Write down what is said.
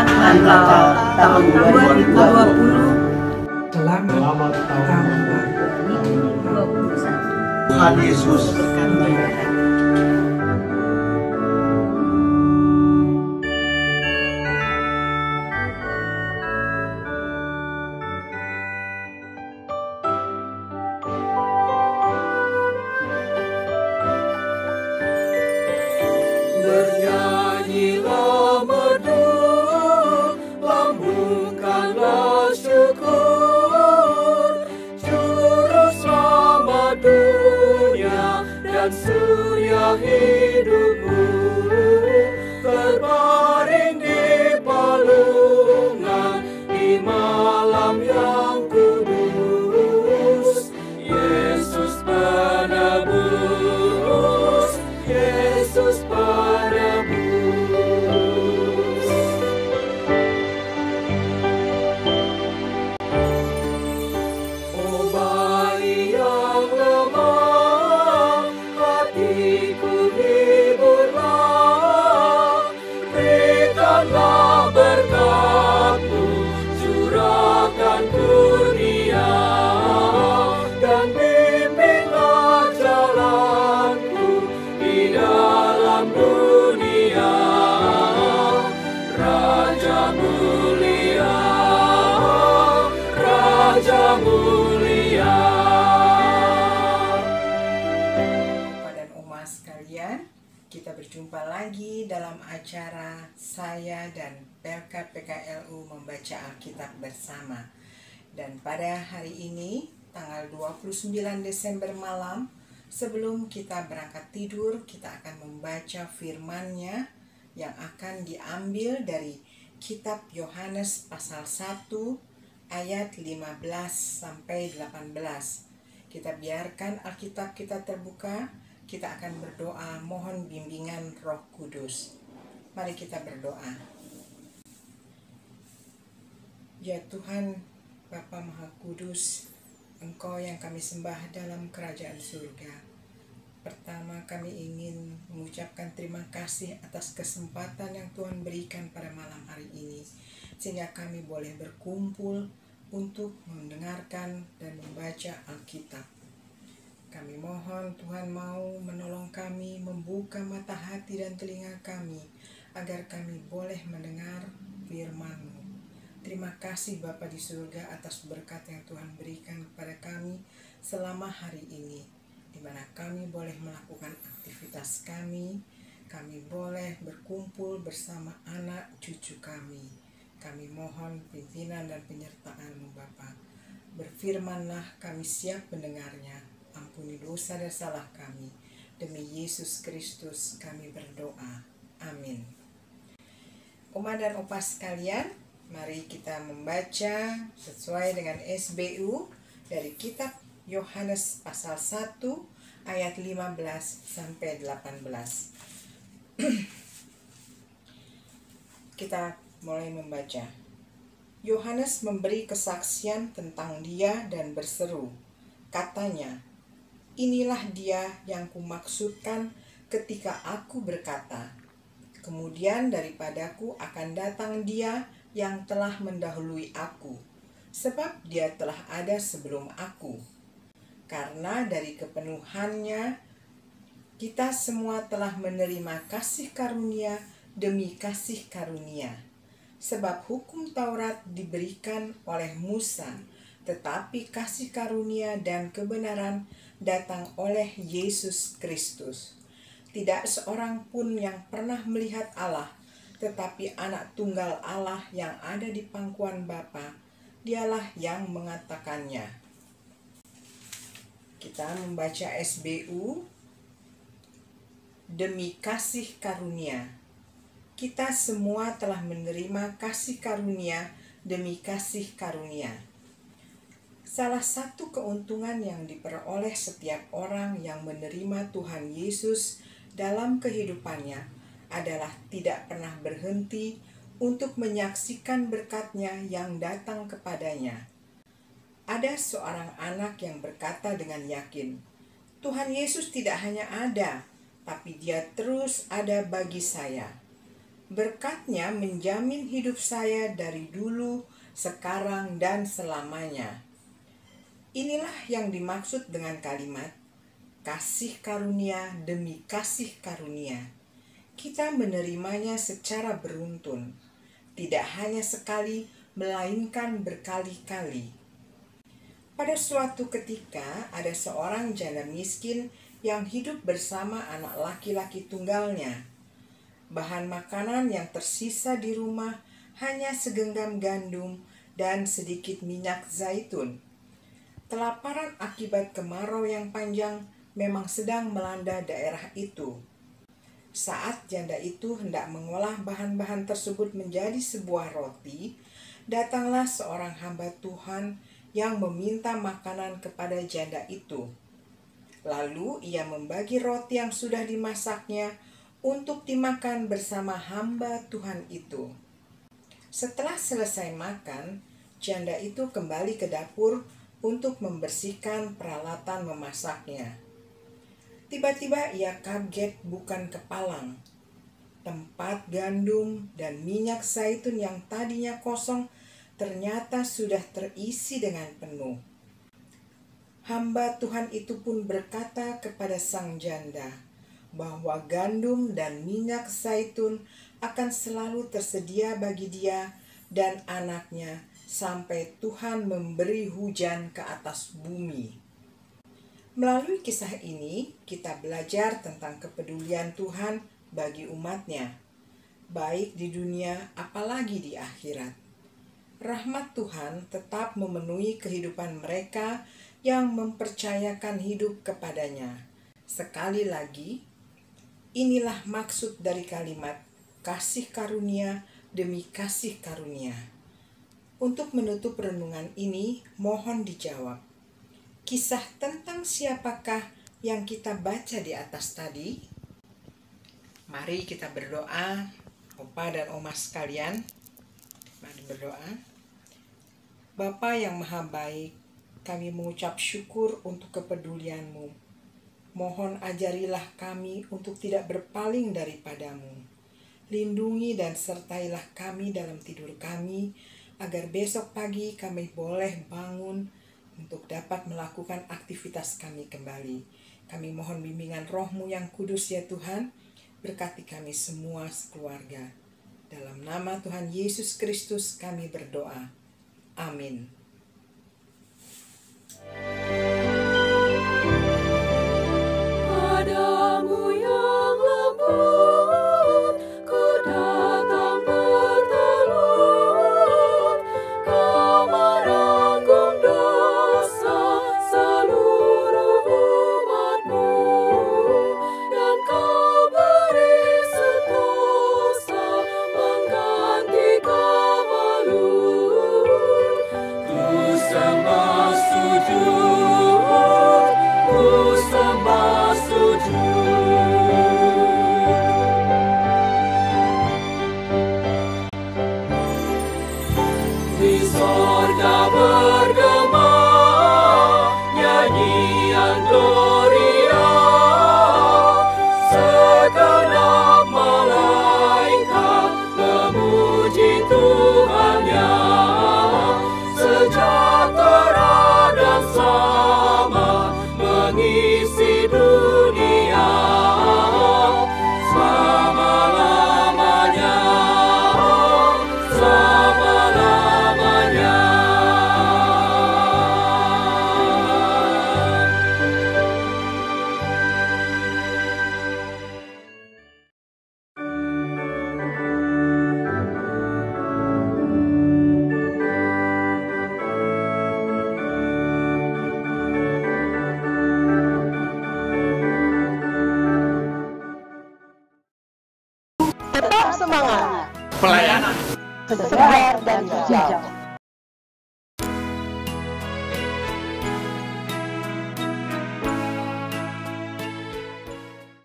Hari Natal tahun 2020. Selamat tahun baru 2021. Tuhan Yesus Berkati. Bernyanyilah merdu, lambungkanlah syukur, juru selamat dunia dan surya hidupmu, terbaring di palungan di malam yang kudus. Yesus penebus, Yesus penebus. Oh bayi yang lemah, hatiku hiburlah, berikanlah berkat-Mu, curahkan kurnia, dan bimbinglah jalanku di dalam dunia. Raja mulia, Raja mulia. Bapak dan Oma sekalian, kita berjumpa lagi dalam acara saya dan PKPKLU membaca Alkitab bersama. Dan pada hari ini, tanggal 29 Desember malam, sebelum kita berangkat tidur, kita akan membaca firman-Nya yang akan diambil dari kitab Yohanes pasal 1 ayat 15 sampai 18. Kita biarkan Alkitab kita terbuka, kita akan berdoa mohon bimbingan Roh Kudus. Mari kita berdoa. Ya Tuhan, Bapa Maha Kudus, Engkau yang kami sembah dalam kerajaan surga. Pertama kami ingin mengucapkan terima kasih atas kesempatan yang Tuhan berikan pada malam hari ini, sehingga kami boleh berkumpul untuk mendengarkan dan membaca Alkitab. Kami mohon Tuhan mau menolong kami, membuka mata hati dan telinga kami, agar kami boleh mendengar firman-Mu. Terima kasih Bapa di surga atas berkat yang Tuhan berikan kepada kami selama hari ini, di mana kami boleh melakukan aktivitas kami boleh berkumpul bersama anak cucu kami. Kami mohon pimpinan dan penyertaan-Mu Bapa. Berfirmanlah, kami siap mendengarnya. Ampuni dosa dan salah kami. Demi Yesus Kristus kami berdoa. Amin. Oma dan Opa sekalian, mari kita membaca sesuai dengan SBU dari kitab Yohanes pasal 1 ayat 15 sampai 18. Kita mulai membaca. Yohanes memberi kesaksian tentang Dia dan berseru. Katanya, "Inilah Dia yang kumaksudkan ketika aku berkata, kemudian daripadaku akan datang Dia yang telah mendahului aku, sebab Dia telah ada sebelum aku. Karena dari kepenuhannya kita semua telah menerima kasih karunia demi kasih karunia. Sebab hukum Taurat diberikan oleh Musa, tetapi kasih karunia dan kebenaran datang oleh Yesus Kristus. Tidak seorang pun yang pernah melihat Allah, tetapi anak tunggal Allah yang ada di pangkuan Bapa, Dialah yang mengatakannya." Kita membaca SBU, demi kasih karunia. Kita semua telah menerima kasih karunia demi kasih karunia. Salah satu keuntungan yang diperoleh setiap orang yang menerima Tuhan Yesus dalam kehidupannya adalah tidak pernah berhenti untuk menyaksikan berkat-Nya yang datang kepadanya. Ada seorang anak yang berkata dengan yakin, "Tuhan Yesus tidak hanya ada, tapi Dia terus ada bagi saya." Berkat-Nya menjamin hidup saya dari dulu, sekarang, dan selamanya. Inilah yang dimaksud dengan kalimat kasih karunia demi kasih karunia. Kita menerimanya secara beruntun, tidak hanya sekali, melainkan berkali-kali. Pada suatu ketika, ada seorang janda miskin yang hidup bersama anak laki-laki tunggalnya. Bahan makanan yang tersisa di rumah hanya segenggam gandum dan sedikit minyak zaitun. Kelaparan akibat kemarau yang panjang memang sedang melanda daerah itu. Saat janda itu hendak mengolah bahan-bahan tersebut menjadi sebuah roti, datanglah seorang hamba Tuhan yang meminta makanan kepada janda itu. Lalu ia membagi roti yang sudah dimasaknya untuk dimakan bersama hamba Tuhan itu. Setelah selesai makan, janda itu kembali ke dapur untuk membersihkan peralatan memasaknya. Tiba-tiba ia kaget bukan kepalang. Tempat gandum dan minyak zaitun yang tadinya kosong ternyata sudah terisi dengan penuh. Hamba Tuhan itu pun berkata kepada sang janda bahwa gandum dan minyak zaitun akan selalu tersedia bagi dia dan anaknya sampai Tuhan memberi hujan ke atas bumi. Melalui kisah ini, kita belajar tentang kepedulian Tuhan bagi umat-Nya, baik di dunia apalagi di akhirat. Rahmat Tuhan tetap memenuhi kehidupan mereka yang mempercayakan hidup kepadanya. Sekali lagi, inilah maksud dari kalimat kasih karunia demi kasih karunia. Untuk menutup renungan ini, mohon dijawab. Kisah tentang siapakah yang kita baca di atas tadi? Mari kita berdoa, Opa dan Oma sekalian. Mari berdoa. Bapa yang Maha Baik, kami mengucap syukur untuk kepedulian-Mu. Mohon ajarilah kami untuk tidak berpaling daripadamu. Lindungi dan sertailah kami dalam tidur kami, agar besok pagi kami boleh bangun untuk dapat melakukan aktivitas kami kembali. Kami mohon bimbingan Roh-Mu yang kudus ya Tuhan, berkati kami semua sekeluarga. Dalam nama Tuhan Yesus Kristus kami berdoa. Amin. Padamu yang lembut, ku datang bertelut. Kau merangkum dosa seluruh umat-Mu, dan Kau beri sentosa mengganti kemaluan. Ku sembah sujud, ku sembah sujud. Di sorga bergema nyanyian Gloria, segenap malaikat memuji Tuhannya, sejahtera dan sama mengisi dunia selama-lamanya, selama-lamanya. Tetap semangat, Pelayanan. sebar dan hijau.